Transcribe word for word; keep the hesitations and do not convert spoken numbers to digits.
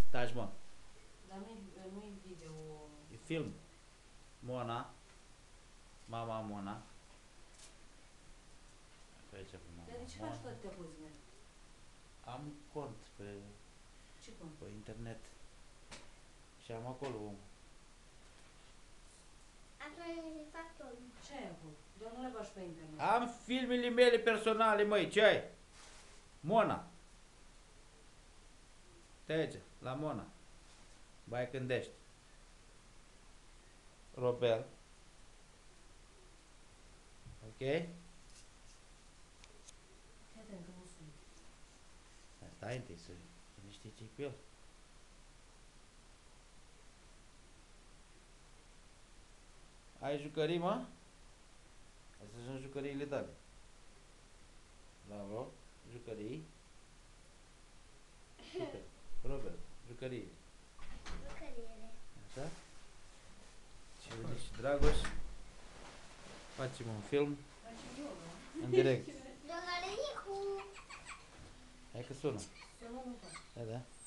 Taci, mă. Dar nu-i nu video. E film. Mona. Mama Mona. Pe aici pe mama Dar de ce Mona. faci toate pozele? Am cont pe, Ce cont? pe internet. Și am acolo. Atunci fac tot. Ce ai acolo? Doar nu le faci pe internet. Am filmele mele personale, măi, ce ai? Mona. Te aici, la Mona. Bai Gândești. Robel. Ok? Fii atent că nu sunt. Stai întâi să, să ne știi ce-i cu el. Ai jucării, mă? Hai să joci jucăriile tale. Bravo. Jucării. Super. Robert, jucării. Jucăriile. Așa? Și vine și Dragoș. Facem un film Facem yoga. în direct. Jucării cu... Hai că sună. Să nu nu fac. Da, da.